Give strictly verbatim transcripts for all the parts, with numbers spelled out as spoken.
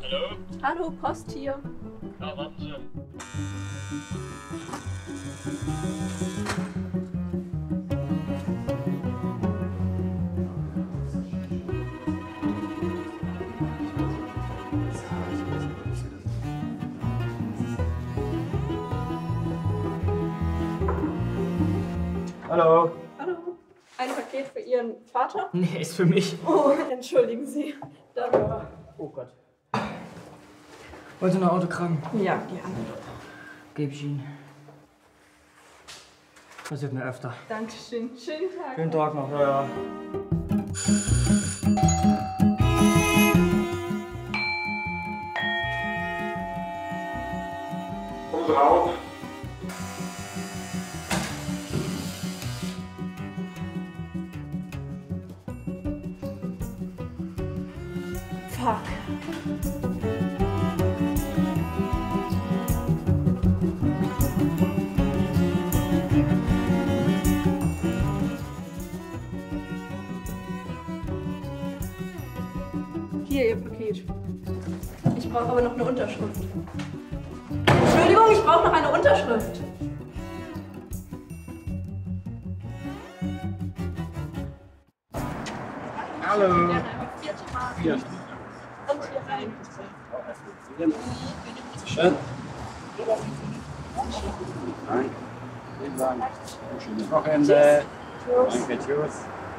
Hallo? Hallo, Post hier. Ja, warten Sie. Hallo. Hallo. Ein Paket für Ihren Vater? Nee, ist für mich. Oh, entschuldigen Sie. Dann, Oh Gott. Wollt ihr noch Autogramm? ja, gerne. Geb ich Ihnen. Passiert mir öfter. Dankeschön. Schönen Tag. Schönen Tag noch, ja, ja. Kommen Sie raus. Fuck. Hier, Ihr Paket. Ich brauche aber noch eine Unterschrift. Entschuldigung, ich brauche noch eine Unterschrift. Hallo. Gerne einmal vier Tomaten. Hier. Und hier rein. Schön. Danke. Vielen Dank. Schönes Wochenende. Danke, tschüss.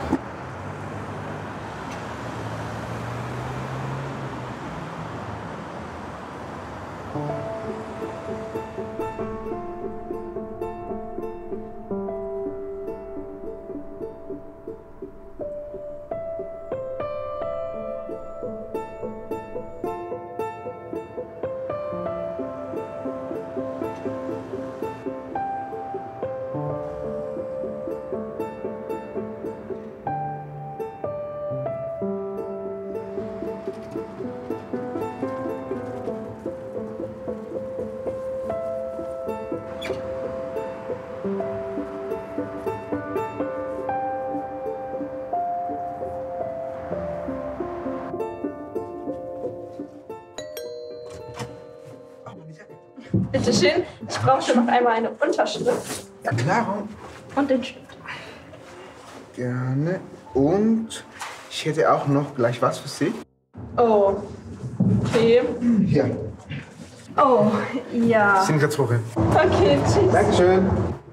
Bitte schön. Ich brauche noch einmal eine Unterschrift. Ja, klar. Und den Stift. Gerne. Und ich hätte auch noch gleich was für Sie. Oh. Okay. Hier. Oh, ja. Sind ganz hoch. Okay, tschüss. Dankeschön.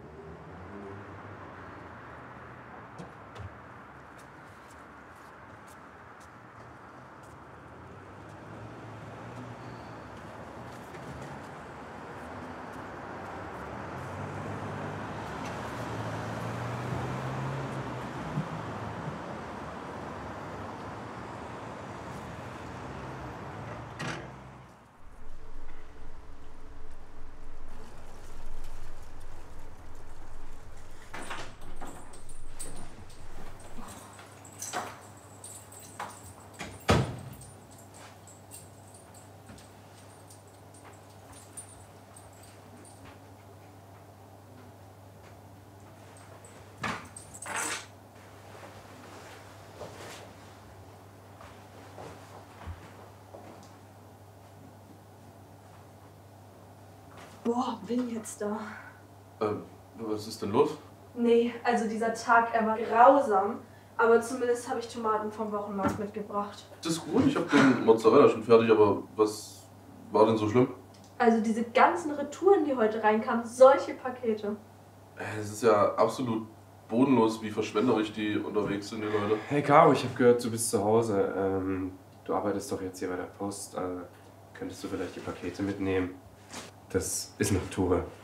Boah, bin jetzt da. Ähm, was ist denn los? Nee, also dieser Tag, er war grausam. Aber zumindest habe ich Tomaten vom Wochenmarkt mitgebracht. Das ist gut, ich habe den Mozzarella schon fertig, aber was war denn so schlimm? Also diese ganzen Retouren, die heute reinkamen, solche Pakete. Es ist ja absolut bodenlos, wie verschwenderisch die unterwegs sind, die Leute. Hey Caro, ich habe gehört, du bist zu Hause. Ähm, du arbeitest doch jetzt hier bei der Post. Also könntest du vielleicht die Pakete mitnehmen? Das ist eine Tour.